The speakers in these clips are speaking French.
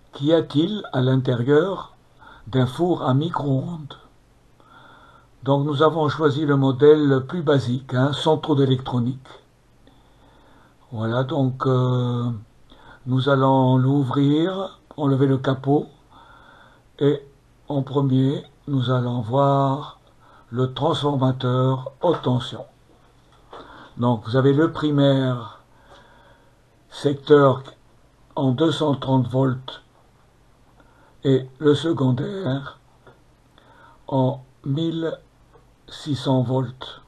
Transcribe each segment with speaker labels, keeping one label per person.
Speaker 1: Qu'y a-t-il à l'intérieur d'un four à micro-ondes? Donc nous avons choisi le modèle le plus basique, hein, sans trop d'électronique. Voilà, donc nous allons l'ouvrir, enlever le capot, et en premier, nous allons voir le transformateur haute tension. Donc vous avez le primaire secteur en 230 volts et le secondaire en 1600 volts.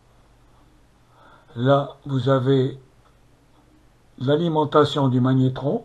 Speaker 1: Là, vous avez l'alimentation du magnétron,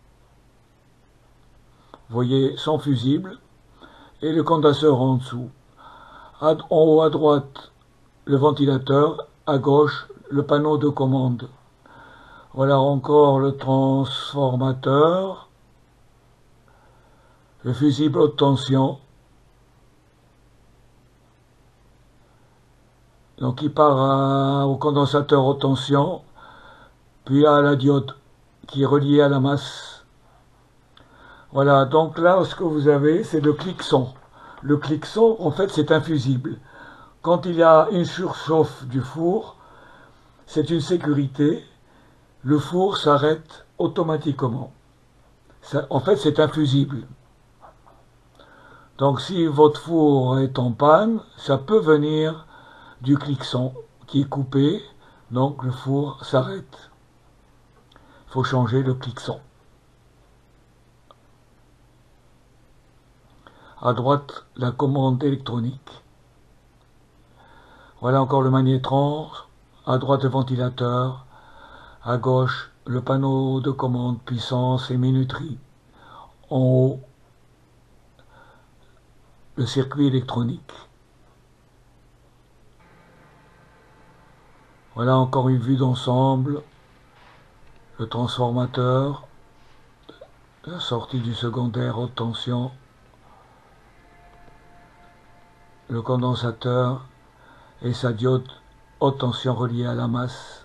Speaker 1: vous voyez son fusible, et le condenseur en dessous. En haut à droite, le ventilateur, à gauche, le panneau de commande. Voilà encore le transformateur, le fusible haute tension. Donc il part au condensateur haute tension, puis à la diode qui est reliée à la masse. Voilà, donc là ce que vous avez, c'est le cliqueson. Le cliqueson, en fait, c'est un fusible. Quand il y a une surchauffe du four, c'est une sécurité. Le four s'arrête automatiquement. En fait, c'est un fusible. Donc si votre four est en panne, ça peut venir du cliqueson qui est coupé, donc le four s'arrête. Il faut changer le cliqueson. À droite, la commande électronique. Voilà encore le magnétron. À droite, le ventilateur. À gauche, le panneau de commande puissance et minuterie. En haut, le circuit électronique. Voilà encore une vue d'ensemble. Le transformateur. La sortie du secondaire haute tension. Le condensateur et sa diode haute tension reliée à la masse.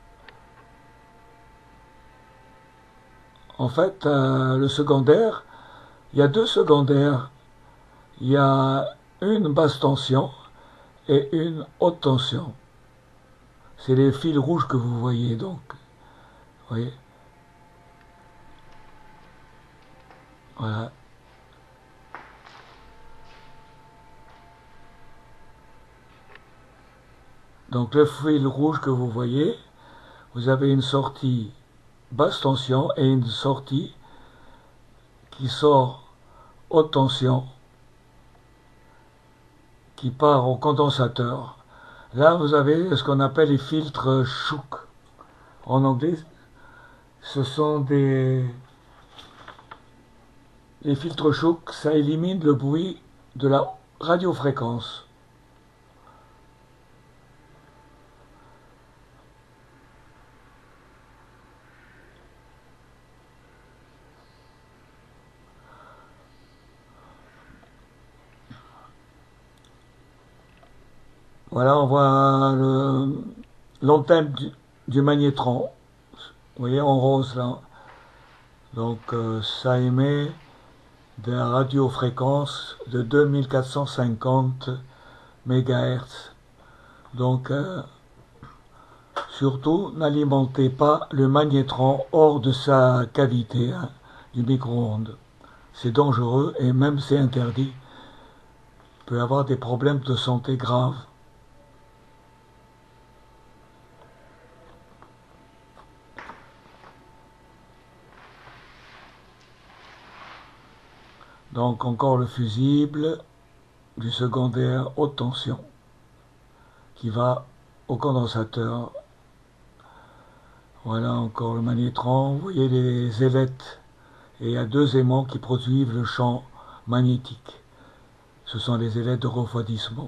Speaker 1: En fait, le secondaire, il y a deux secondaires. Il y a une basse tension et une haute tension. C'est les fils rouges que vous voyez donc. Vous voyez? Voilà. Donc le fil rouge que vous voyez, vous avez une sortie basse tension et une sortie qui sort haute tension, qui part au condensateur. Là, vous avez ce qu'on appelle les filtres Shook. En anglais, ce sont les filtres Shook, ça élimine le bruit de la radiofréquence. Voilà, on voit l'antenne du magnétron. Vous voyez en rose là. Donc ça émet des radiofréquences de 2450 MHz. Donc surtout n'alimentez pas le magnétron hors de sa cavité, hein, du micro-ondes. C'est dangereux et même c'est interdit. Il peut y avoir des problèmes de santé graves. Donc encore le fusible du secondaire haute tension qui va au condensateur. Voilà encore le magnétron. Vous voyez les ailettes. Et il y a deux aimants qui produisent le champ magnétique. Ce sont les ailettes de refroidissement.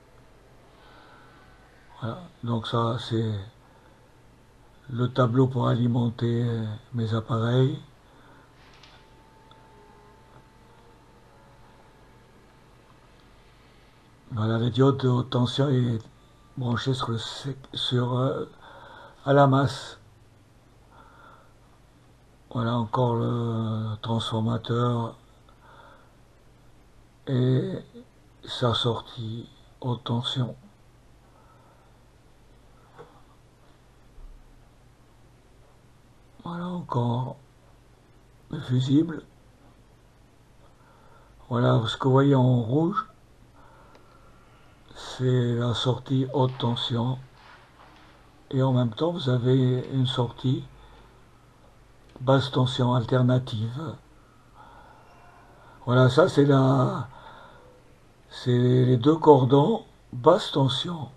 Speaker 1: Voilà. Donc ça c'est le tableau pour alimenter mes appareils. Voilà, la diode de haute tension est branchée à la masse. Voilà encore le transformateur et sa sortie haute tension. Voilà encore le fusible. Voilà ce que vous voyez en rouge, c'est la sortie haute tension. Et en même temps, vous avez une sortie basse tension alternative. Voilà, ça c'est les deux cordons basse tension.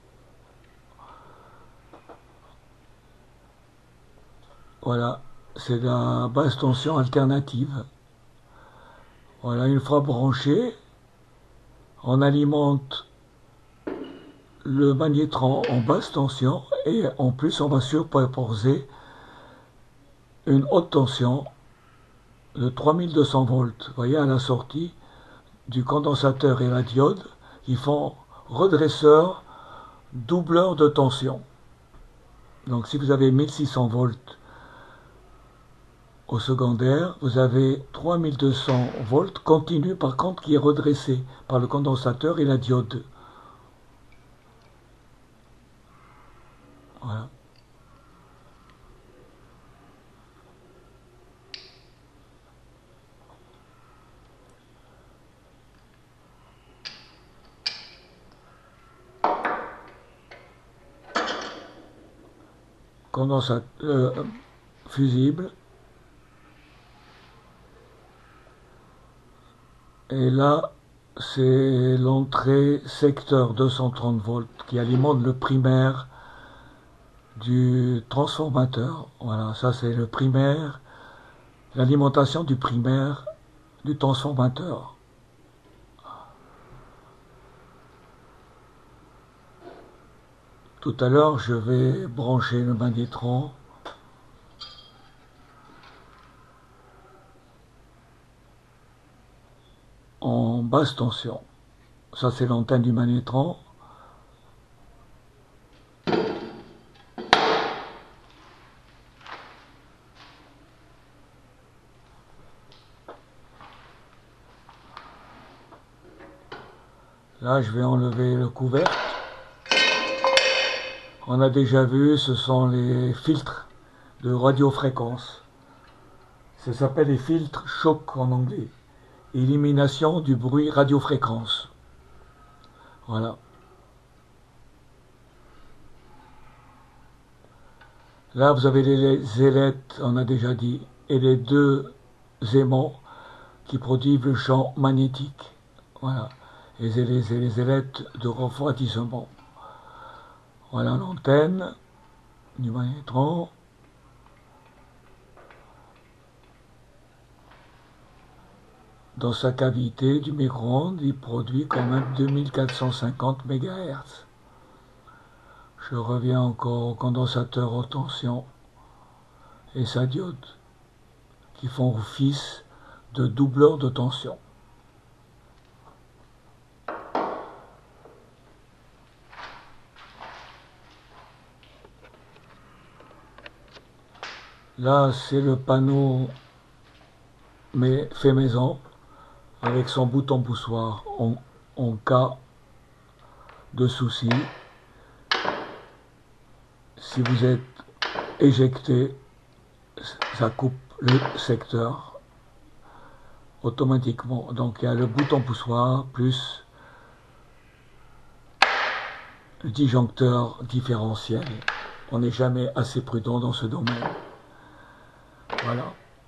Speaker 1: Voilà, c'est la basse tension alternative. Voilà, une fois branché, on alimente le magnétron en basse tension et en plus on va superposer une haute tension de 3200 volts. Vous voyez, à la sortie du condensateur et la diode, ils font redresseur, doubleur de tension. Donc si vous avez 1600 volts au secondaire, vous avez 3200 volts continu par contre qui est redressé par le condensateur et la diode. Voilà. Condensateur fusible. Et là, c'est l'entrée secteur 230 volts qui alimente le primaire du transformateur. Voilà, ça c'est le primaire, l'alimentation du primaire du transformateur. Tout à l'heure, je vais brancher le magnétron. En basse tension. Ça c'est l'antenne du magnétron. Là je vais enlever le couvercle. On a déjà vu, ce sont les filtres de radiofréquence. Ça s'appelle les filtres choc en anglais. Élimination du bruit radiofréquence. Voilà. Là, vous avez les ailettes, on a déjà dit, et les deux aimants qui produisent le champ magnétique. Voilà. Et les ailettes de refroidissement. Voilà l'antenne du magnétron. Dans sa cavité du micro-ondes, il produit quand même 2450 MHz. Je reviens encore au condensateur haute tension et sa diode, qui font office de doubleur de tension. Là, c'est le panneau fait maison, avec son bouton poussoir en cas de souci. Si vous êtes éjecté, ça coupe le secteur automatiquement. Donc il y a le bouton poussoir plus le disjoncteur différentiel. On n'est jamais assez prudent dans ce domaine. Voilà.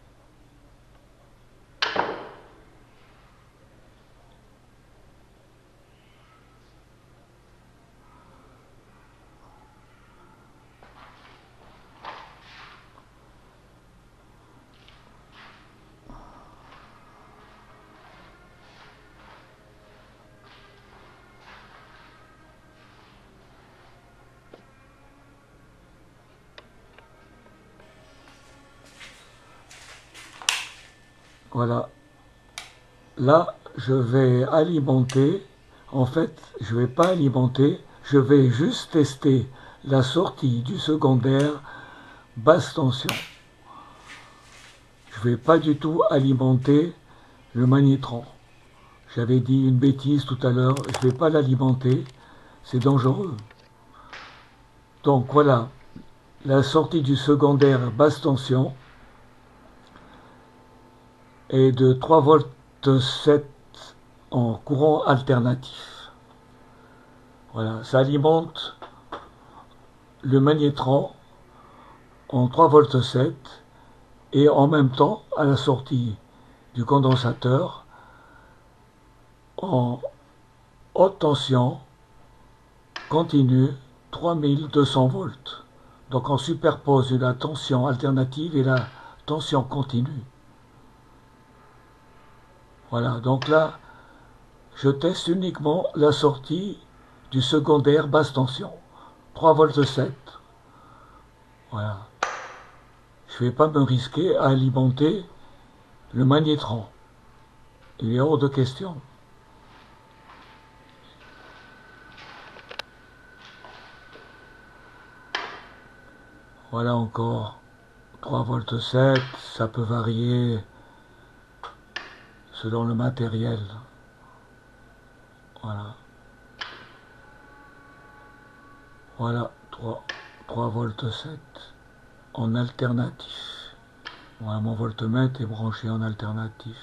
Speaker 1: Voilà. Là, je vais alimenter. En fait, je ne vais pas alimenter. Je vais juste tester la sortie du secondaire basse tension. je vais pas du tout alimenter le magnétron. J'avais dit une bêtise tout à l'heure, je vais pas l'alimenter, c'est dangereux. Donc voilà, la sortie du secondaire basse tension est de 3 volts 7 en courant alternatif. Voilà, ça alimente le magnétron en 3 volts 7 et en même temps à la sortie du condensateur en haute tension continue 3200 volts. Donc on superpose la tension alternative et la tension continue. Voilà, donc là, je teste uniquement la sortie du secondaire basse tension. 3 volts 7. Voilà. Je ne vais pas me risquer à alimenter le magnétron. Il est hors de question. Voilà encore 3 volts 7, ça peut varier selon le matériel. Voilà. Voilà 3 volts 7 en alternatif. Voilà, mon voltmètre est branché en alternatif.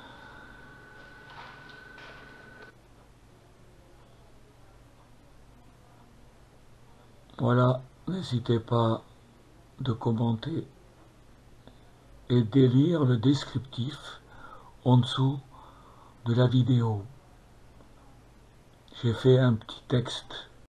Speaker 1: Voilà, n'hésitez pas de commenter et de lire le descriptif en dessous de la vidéo. J'ai fait un petit texte